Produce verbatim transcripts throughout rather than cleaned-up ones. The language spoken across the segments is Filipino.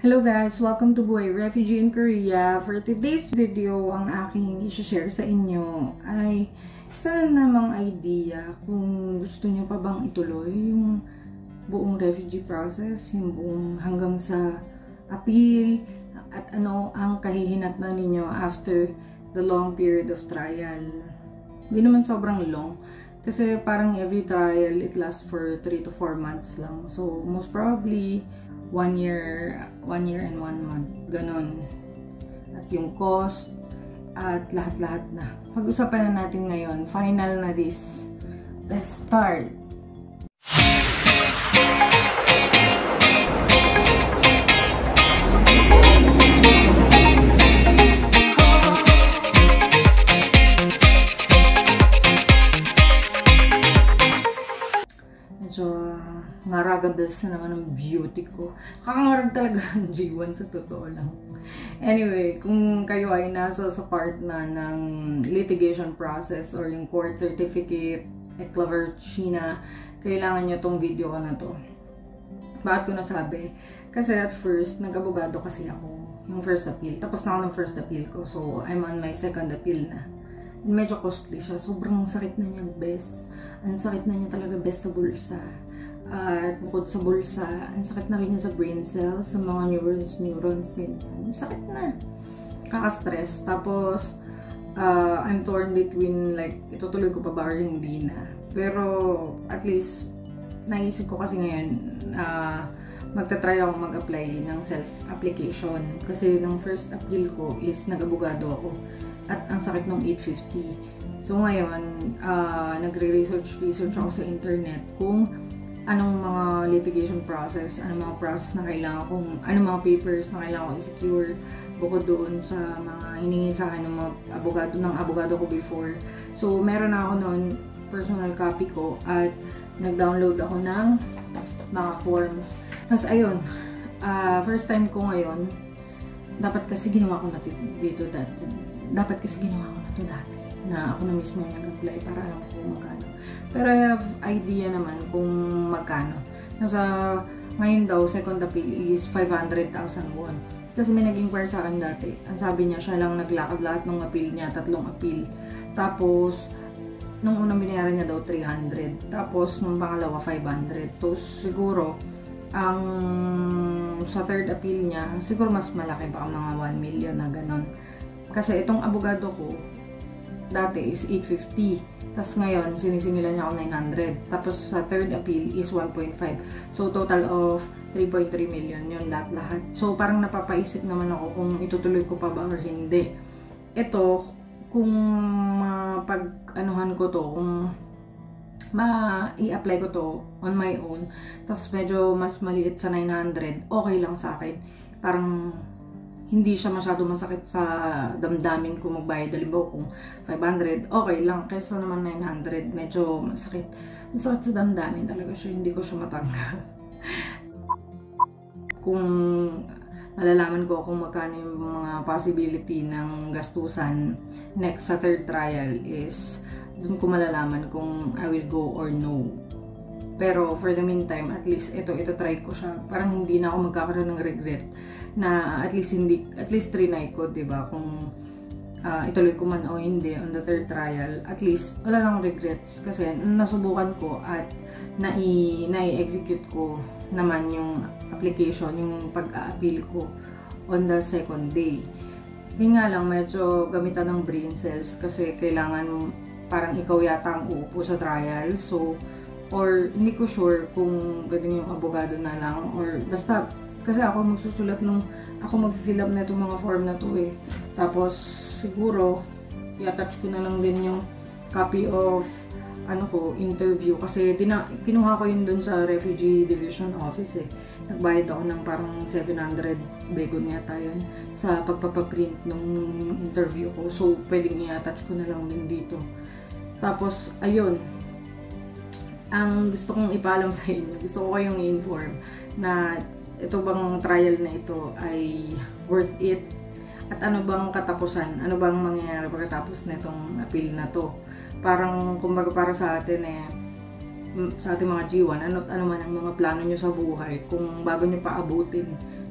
Hello guys! Welcome to Buhay Refugee in Korea. For today's video, ang aking i-share sa inyo ay isa namang idea kung gusto nyo pa bang ituloy yung buong refugee process, yung buong hanggang sa appeal, at ano ang kahihinatnan ninyo after the long period of trial. Hindi naman sobrang long, kasi parang every trial it lasts for three to four months lang. So most probably one year, one year and one month, ganon. At yung cost, at lahat-lahat na. Pag-usapan na natin ngayon, final na this. Let's start! Medyo ngaragables na naman ang beauty ko. Kakangarag talaga ang G one sa totoo lang. Anyway, kung kayo ay nasa sa part na ng litigation process or yung court certificate, eclaverchina, kailangan nyo tong video ko na to. Bakit ko nasabi? Kasi at first, nag-abogado kasi ako. Yung first appeal. Tapos na ako ng first appeal ko. So, I'm on my second appeal na. Medyo costly siya. Sobrang sakit na niya, best. Ang sakit na niya talaga, best sa bulsa. At uh, bukod sa bulsa, ang sakit na rin niya sa brain cells, sa mga neurons, neurons, ganyan. Ang sakit na. Kaka-stress. Tapos, uh, I'm torn between, like, itutuloy ko pa ba or hindi na. Pero, at least, naisip ko kasi ngayon, uh, magta-try ako mag-apply ng self-application. Kasi, ng first appeal ko is nag-abogado ako. At ang sakit ng eight fifty. So, ngayon, uh, nagre-research research ako sa internet kung anong mga litigation process, anong mga process na kailangan kong, anong mga papers na kailangan ko i-secure bukod doon sa mga hiningi sa akin ng mga abogado, ng abogado ko before. So, meron na ako noon, personal copy ko, at nag-download ako ng mga forms. Tapos, ayun, uh, first time ko ngayon, dapat kasi ginawa ko na dito dati. Dapat kasi ginawa ko na ito dati. Na ako na mismo nag-apply para alam ko magkano. Pero I have idea naman kung magkano. Nasa, ngayon daw, second appeal is five hundred thousand won. Kasi may nag-inquire sa akin dati. Ang sabi niya, siya lang naglakad lahat ng appeal niya, tatlong appeal. Tapos, nung unang binayaran niya daw, three hundred. Tapos, nung pangalawa, five hundred. Tapos, siguro, ang sa third appeal niya, siguro mas malaki, baka mga one million na ganon. Kasi itong abogado ko, dati is eight fifty. Tapos ngayon, sinisingilan niya ako nine hundred. Tapos sa third appeal is one point five. So total of three point three million yun lahat-lahat. So parang napapaisip naman ako kung itutuloy ko pa ba or hindi. Ito, kung mapag-anuhan ko to, kung ma-i-apply ko to on my own, tapos medyo mas maliit sa nine hundred, okay lang sa akin. Parang hindi siya masyado masakit sa damdamin ko magbayad. Halimbawa kung five hundred, okay lang. Kaysa naman nine hundred, medyo masakit. Masakit sa damdamin talaga siya. Hindi ko siya matanggap. Kung malalaman ko kung magkano yung mga possibility ng gastusan next sa third trial is dun ko malalaman kung I will go or no. Pero for the meantime, at least ito, ito try ko siya. Parang hindi na ako magkakaroon ng regret na at least hindi, at least trinay ko, diba? Kung uh, ituloy ko man o hindi on the third trial, at least wala nang regrets kasi nasubukan ko at nai, nai-execute ko naman yung application, yung pag-a-appeal ko on the second day. Hindi nga lang, medyo gamitan ng brain cells kasi kailangan parang ikaw yata ang uupo sa trial. So, or hindi ko sure kung pwede yung abogado na lang or basta kasi ako magsusulat nung ako mag-fill up na itong mga form na to eh. Tapos siguro i-attach ko na lang din yung copy of ano ko, interview kasi tina kinuha ko yun dun sa Refugee Division Office eh. Nagbayad ako ng parang seven hundred begon yata yun sa pagpapaprint ng interview ko. So pwedeng i-attach ko na lang din dito. Tapos ayun, ang gusto kong ipaalam sa inyo, gusto ko kayong i-inform na ito bang trial na ito ay worth it at ano bang katapusan, ano bang mangyayari pagkatapos na itong appeal na to. Parang kumbaga para sa atin eh, sa ating mga G one, ano, ano man ang mga plano nyo sa buhay, kung bago nyo paabutin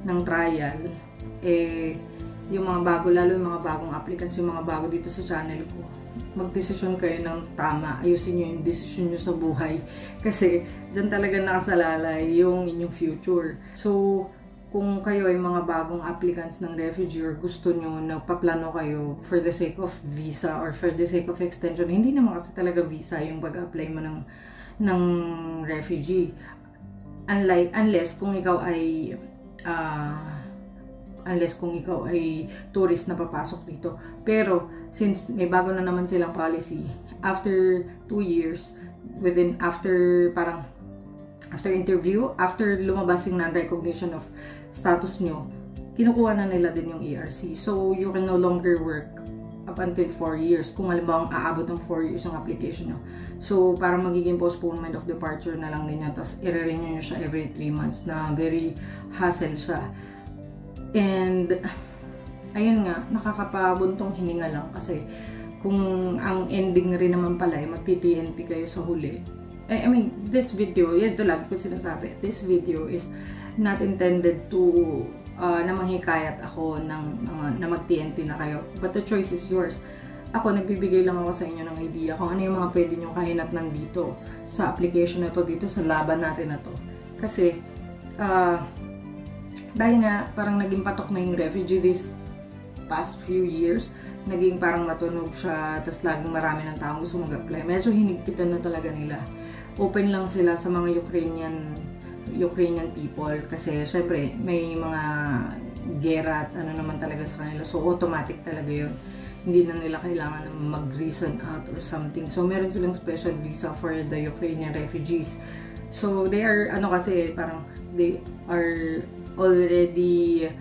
ng trial, eh, yung mga bago, lalo yung mga bagong applicants, yung mga bago dito sa channel ko, magdesisyon kayo ng tama, ayusin nyo yung desisyon nyo sa buhay, kasi dyan talaga nakasalalay yung inyong future. So, kung kayo ay mga bagong applicants ng refugee or gusto nyo na paplano kayo for the sake of visa or for the sake of extension, hindi naman kasi talaga visa yung pag-apply mo ng, ng refugee. Unlike, unless kung ikaw ay uh, unless kung ikaw ay tourist na papasok dito. Pero since may bago na naman silang policy, after two years, within, after parang after interview, after lumabas yung non-recognition of status nyo, kinukuha na nila din yung E R C. So you can no longer work up until four years. Kung halimbawa aabot ng four years ang application nyo. So parang magiging postponement of departure na lang din yan. Tapos i-renew nyo siya every three months na very hassle siya. And ayun nga, nakakapabuntong hininga lang kasi kung ang ending rin naman pala ay magti-T N T kayo sa huli. I mean, this video, yan ito lagi ko sinasabi, this video is not intended to uh, na manghikayat ako ng, uh, na mag-T N T na kayo. But the choice is yours. Ako, nagbibigay lang ako sa inyo ng idea kung ano yung mga pwede nyo kahinatnan dito sa application na to, dito sa laban natin na to. Kasi, uh, dahil nga parang naging patok na yung refugee this past few years, naging parang matunog siya, tapos laging marami ng taong gusto mag-apply. Medyo hinigpitan na talaga nila. Open lang sila sa mga Ukrainian Ukrainian people kasi syempre may mga gera at ano naman talaga sa kanila. So automatic talaga yun. Hindi na nila kailangan mag-reason out or something. So meron silang special visa for the Ukrainian refugees. So they are, ano kasi, parang they are already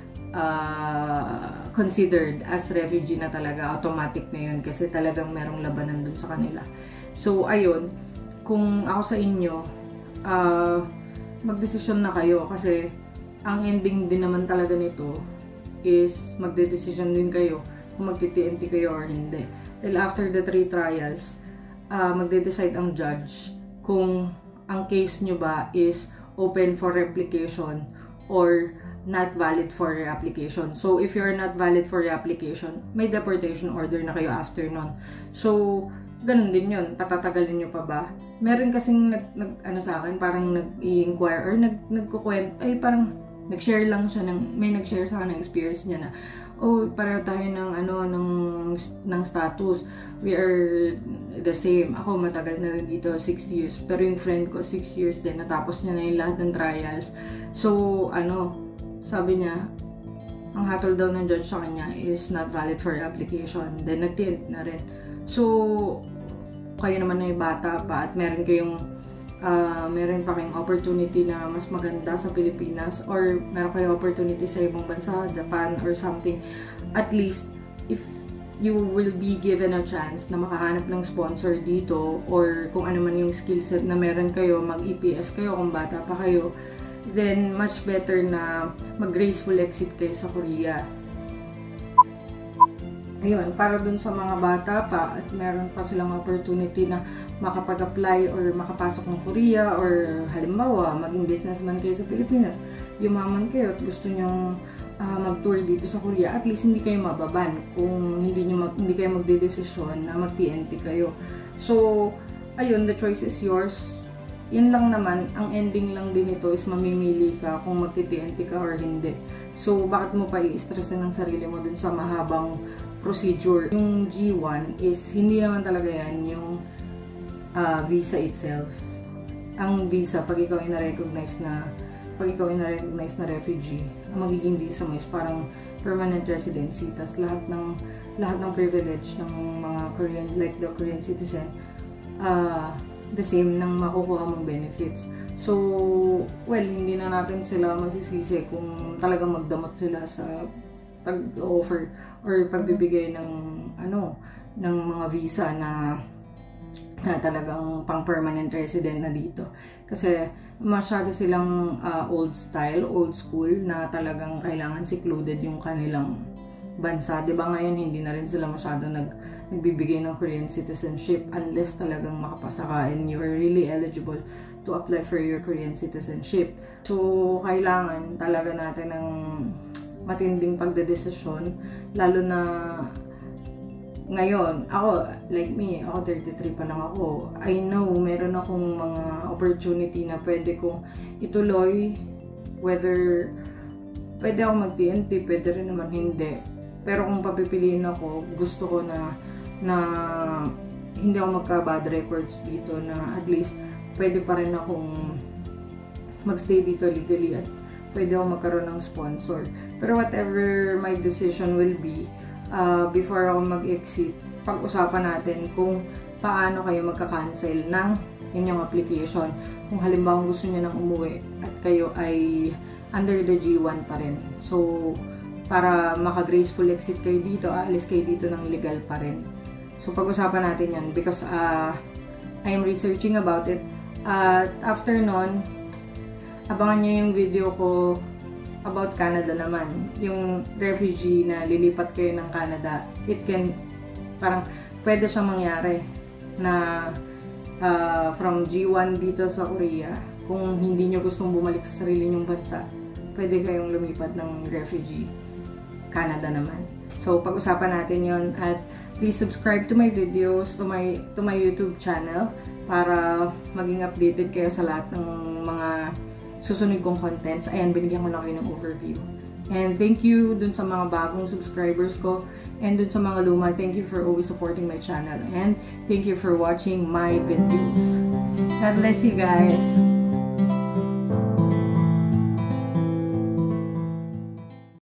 uh, considered as refugee na talaga. Automatic na yun kasi talagang merong labanan dun sa kanila. So ayun, kung ako sa inyo, uh, magdesisyon na kayo kasi ang ending din naman talaga nito is magde-decision din kayo kung magti-T N T kayo or hindi. Dahil after the three trials, uh, magde-decide ang judge kung ang case nyo ba is open for reapplication or not valid for reapplication. So, if you're not valid for reapplication, may deportation order na kayo after nun. So, ganun din yun. Patatagalin nyo pa ba? Meron kasing nag, nag ano sa akin, parang nag-i-inquire or nag, nagkukwent, ay parang nag-share lang siya, ng, may nag-share sa akin ng experience niya na, oh, pareho tayo ng, ano, ng, ng status. We are the same. Ako, matagal na rin dito, six years. Pero yung friend ko, six years din. Natapos niya na yung lahat ng trials. So, ano, sabi niya, ang hatol daw ng judge sa kanya is not valid for application. Then, nag-T N T na rin. So, kayo naman na yung bata pa at meron kayong uh, meron pa kayong opportunity na mas maganda sa Pilipinas or meron kayong opportunity sa ibang bansa, Japan or something. At least, if you will be given a chance na makahanap ng sponsor dito or kung ano man yung skill set na meron kayo, mag-E P S kayo kung bata pa kayo, then much better na mag-graceful exit kayo sa Korea. Ayun, para dun sa mga bata pa at meron pa silang opportunity na makapag-apply or makapasok ng Korea or halimbawa, maging businessman kayo sa Pilipinas, yumaman kayo at gusto nyong uh, mag-tour dito sa Korea, at least hindi kayo mababan kung hindi, nyo mag, hindi kayo magdedesisyon na mag-T N T kayo. So, ayun, the choice is yours. Yun lang naman, ang ending lang din ito is mamimili ka kung mag-T N T ka or hindi. So, bakit mo pa i-stress ng sarili mo dun sa mahabang procedure? Yung G one is, hindi naman talaga yan yung uh, visa itself. Ang visa, pag ikaw ay na-recognize na, pag ikaw ay na-recognize na refugee, ang magiging visa mo is parang permanent residency. Tas lahat ng, lahat ng privilege ng mga Korean, like the Korean citizen, uh, the same ng makukuha mong benefits. So, well, hindi na natin sila masisisi kung talagang magdamot sila sa pag-offer or pagbibigay ng ano, ng mga visa na na talagang pang-permanent resident na dito. Kasi masyado silang uh, old style, old school na talagang kailangan secluded yung kanilang bansa. Diba ngayon hindi na rin sila masyado nag, nagbibigay ng Korean citizenship unless talagang makapasa ka and you're really eligible to apply for your Korean citizenship. So, kailangan talaga natin ng matinding pagdedesisyon, lalo na ngayon, ako, like me, ako thirty-three pa lang ako. I know, meron akong mga opportunity na pwede kong ituloy, whether pwede ako mag-T N T, pwede rin naman hindi. Pero kung papipiliin ako, gusto ko na na hindi ako magka-bad records dito, na at least pwede pa rin akong magstay dito legally at pwede ako magkaroon ng sponsor. Pero whatever my decision will be, Uh, before ako mag-exit, pag-usapan natin kung paano kayo magka-cancel ng inyong application. Kung halimbawa gusto niyo nang umuwi at kayo ay under the G one pa rin. So, para maka-graceful exit kayo dito, aalis kayo dito ng legal pa rin. So, pag-usapan natin yan because uh, I am researching about it. At uh, after nun, abangan niyo yung video ko about Canada naman, yung refugee na lilipat kayo ng Canada. It can, parang pwede siyang mangyari na uh, from G one dito sa Korea, kung hindi nyo gustong bumalik sa sarili nyong bansa, pwede kayong lumipat ng refugee. Canada naman. So, pag-usapan natin yon, at please subscribe to my videos, to my, to my YouTube channel, para maging updated kayo sa lahat ng mga susunod kong contents. Ayan, binigyan ko na kayo ng overview. And thank you dun sa mga bagong subscribers ko, and dun sa mga luma, thank you for always supporting my channel, and thank you for watching my videos. God bless you guys!